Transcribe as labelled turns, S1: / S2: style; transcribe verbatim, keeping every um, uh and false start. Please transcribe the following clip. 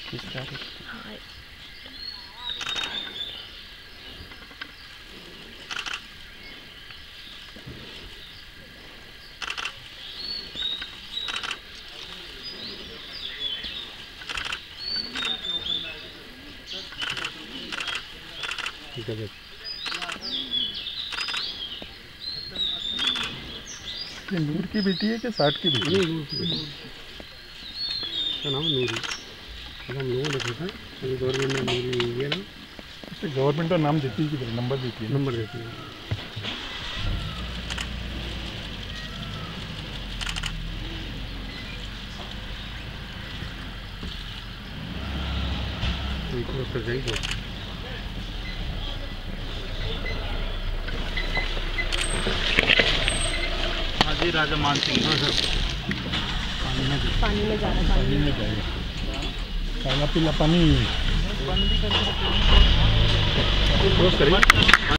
S1: किस तारीख?
S2: ये नूर की बेटी है कि साठ की बेटी?
S1: नहीं, नूर की बेटी। उसका नाम नूरी। हम लोगों ने पूछा गवर्नमेंट ने नूरी दिया ना।
S2: गवर्नमेंट का नाम देती है कि नंबर देती है?
S1: नंबर देती है। तो जाएगी हाजी राजा मान सिंह। हाँ सर,
S3: पानी में पानी में जा रहा है।
S2: पानी में जाएगा, काला पीला पानी।
S1: क्रॉस करिए।